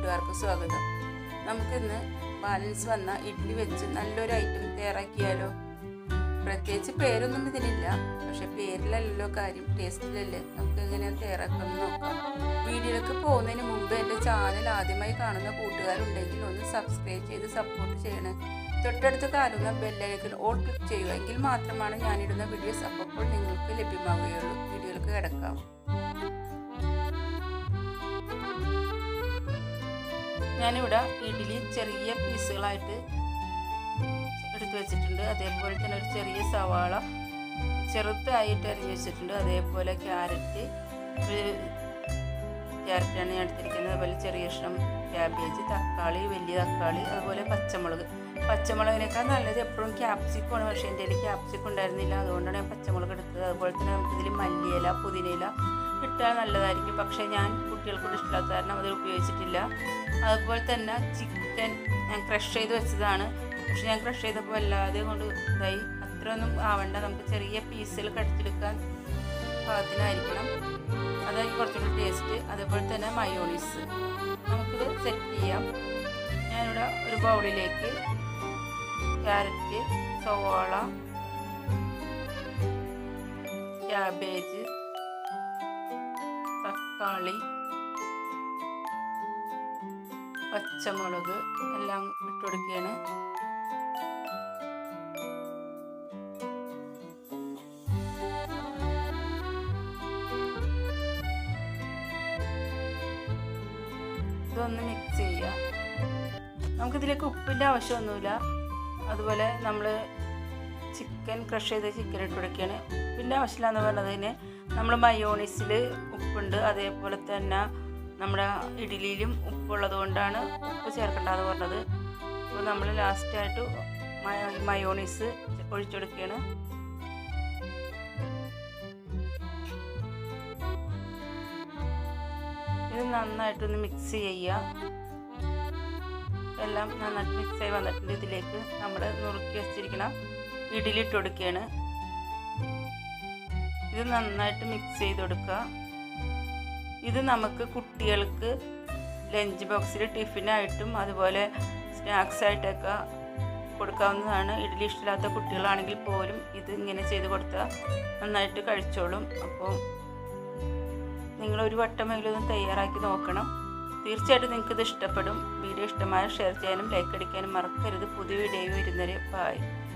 കൂട്ടുകാർക്ക് സ്വാഗതം. നമുക്കിന്ന് ബാലൻസ് വന്ന ഇഡ്ഡലി വെച്ച് നല്ലൊരു ഐറ്റം തയ്യാറാക്കിയാലോ. പ്രത്യേകിച്ച് പേരൊന്നും ഇതിനില്ല, പക്ഷെ പേരിലല്ലോ കാര്യം, ടേസ്റ്റിലല്ലേ. നമുക്ക് എങ്ങനെയാണ് തയ്യാറാക്കാമെന്ന് നോക്കാം. വീഡിയോയിലേക്ക് പോകുന്നതിന് മുമ്പ് എൻ്റെ ചാനൽ ആദ്യമായി കാണുന്ന കൂട്ടുകാരുണ്ടെങ്കിൽ ഒന്ന് സബ്സ്ക്രൈബ് ചെയ്ത് സപ്പോർട്ട് ചെയ്യണേ. തൊട്ടടുത്ത് കാണുന്ന ബെല്ലൈക്കൺ ഓൾ ക്ലിക്ക് ചെയ്യുക, എങ്കിൽ മാത്രമാണ് ഞാനിടുന്ന വീഡിയോസ് അപ്പോൾ നിങ്ങൾക്ക് ലഭ്യമാവുകയുള്ളൂ. വീഡിയോയിലേക്ക് കിടക്കാം. ഞാനിവിടെ ഇഡ്ഡലി ചെറിയ പീസുകളായിട്ട് എടുത്തു വെച്ചിട്ടുണ്ട്. അതേപോലെ തന്നെ ഒരു ചെറിയ സവാള ചെറുതായിട്ട് അരിഞ്ഞ് വെച്ചിട്ടുണ്ട്. അതേപോലെ ക്യാരറ്റാണ് ഞാൻ എടുത്തിരിക്കുന്നത്. അതുപോലെ ചെറിയ കഷ്ണം ക്യാബേജ്, തക്കാളി, വലിയ തക്കാളി, അതുപോലെ പച്ചമുളകിനേക്കാൾ നല്ലത് എപ്പോഴും ക്യാപ്സിക്കമാണ്. പക്ഷേ എൻ്റെ കയ്യിൽ ക്യാപ്സിക്കം ഉണ്ടായിരുന്നില്ല, അതുകൊണ്ടാണ് ഞാൻ പച്ചമുളക് എടുത്തത്. അതുപോലെ തന്നെ നമുക്കിതിൽ മല്ലിയില, പുതിനയില ഇട്ടാൽ നല്ലതായിരിക്കും. പക്ഷേ ഞാൻ കുട്ടികൾക്കൂടെ ഇഷ്ടമില്ലാത്ത കാരണം അത് ഉപയോഗിച്ചിട്ടില്ല. അതുപോലെ തന്നെ ചിക്കൻ ഞാൻ ക്രഷ് ചെയ്ത് വെച്ചതാണ്. പക്ഷെ ഞാൻ ക്രഷ് ചെയ്തപ്പോൾ വല്ലാതെ കൊണ്ട് ഇതായി. അത്രയൊന്നും ആവണ്ട, നമുക്ക് ചെറിയ പീസിൽ കടിച്ചെടുക്കാൻ പാകത്തിനായിരിക്കണം. അതായിരിക്കും കുറച്ചുകൂടി ടേസ്റ്റ്. അതേപോലെ തന്നെ മയോണീസ് നമുക്കിത് സെറ്റ് ചെയ്യാം. ഞാനിവിടെ ഒരു ബൗളിലേക്ക് ക്യാരറ്റ്, സവാള, ക്യാബേജ്, തക്കാളി, പച്ചമുളക് എല്ലാം ഇട്ട് കൊടുക്കുകയാണ്. ഇതൊന്ന് മിക്സ് ചെയ്യുക. നമുക്കിതിലേക്ക് ഉപ്പിൻ്റെ ആവശ്യമൊന്നുമില്ല. അതുപോലെ നമ്മൾ ചിക്കൻ ക്രഷ് ചെയ്ത ചിക്കൻ ഇട്ട് കൊടുക്കുകയാണ്. ഉപ്പിൻ്റെ ആവശ്യമില്ല എന്ന് പറഞ്ഞതിന് നമ്മൾ മയോണീസിൽ ഉപ്പുണ്ട്. അതേപോലെ തന്നെ നമ്മുടെ ഇഡ്ഡലിയിലും ഉപ്പുള്ളത് കൊണ്ടാണ് ഉപ്പ് ചേർക്കേണ്ടതെന്ന് പറഞ്ഞത്. അപ്പോൾ നമ്മൾ ലാസ്റ്റായിട്ട് മയോണീസ് ഒഴിച്ചെടുക്കുകയാണ്. ഇത് നന്നായിട്ടൊന്ന് മിക്സ് ചെയ്യുക. എല്ലാം നന്നായിട്ട് മിക്സായി വന്നിട്ടുണ്ട്. ഇതിലേക്ക് നമ്മൾ നുറുക്കി വെച്ചിരിക്കുന്ന ഇഡ്ഡലി ഇട്ട് കൊടുക്കുകയാണ്. ഇത് നന്നായിട്ട് മിക്സ് ചെയ്ത് കൊടുക്കുക. ഇത് നമുക്ക് കുട്ടികൾക്ക് ലഞ്ച് ബോക്സിൽ ടിഫിനായിട്ടും അതുപോലെ സ്നാക്സ് ആയിട്ടൊക്കെ കൊടുക്കാവുന്നതാണ്. ഇഡ്ഡലി ഇഷ്ടമില്ലാത്ത കുട്ടികളാണെങ്കിൽ പോലും ഇത് ഇങ്ങനെ ചെയ്ത് കൊടുത്താൽ നന്നായിട്ട് കഴിച്ചോളും. അപ്പോൾ നിങ്ങളൊരു വട്ടമെങ്കിലും ഒന്ന് തയ്യാറാക്കി നോക്കണം. തീർച്ചയായിട്ടും നിങ്ങൾക്കിത് ഇഷ്ടപ്പെടും. വീഡിയോ ഇഷ്ടമായ ഷെയർ ചെയ്യാനും ലൈക്ക് അടിക്കാനും മറക്കരുത്. പുതിയ വീഡിയോ വരുന്നവരെ ബൈ.